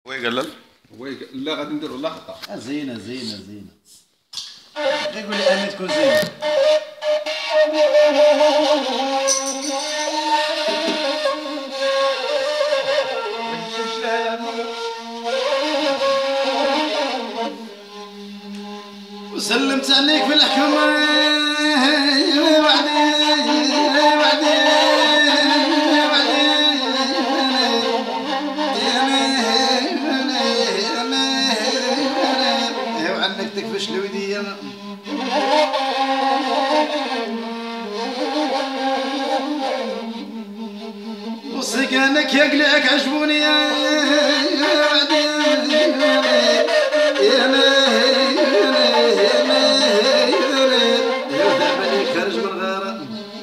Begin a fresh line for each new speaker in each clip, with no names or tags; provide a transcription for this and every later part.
هو يقلل؟
لا غادي نديرو لقطه.
زينه زينه زينه. يقول لي امين تكون زينه. وسلمت عليك في الحكمه عنك تكفش الودية وسكانك يقلعك عجبوني يا خرج من غارة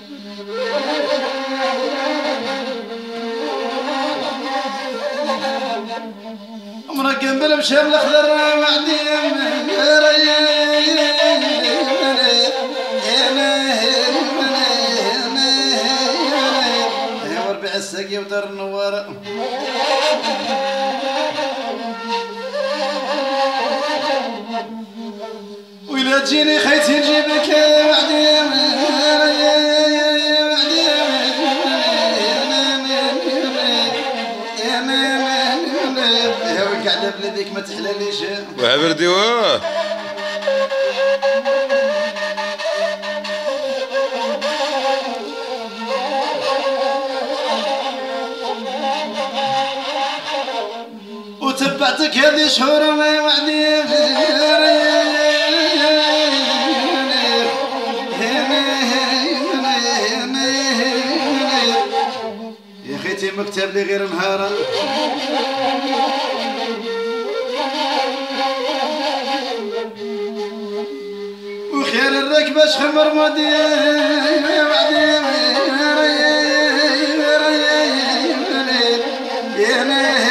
مرقم بالمشام الاخضر وعدي وربع الساقي ودار النوارة وإلا تجيني خيتي نجيبك وعدي قاعدة بلاديك ما تحلاليش
وعبردي واه
وتبعتك هذه شهور ما وعدي يا خيتي مكتب لي غير مهارة وخير الركبة شخمر مودي وعدي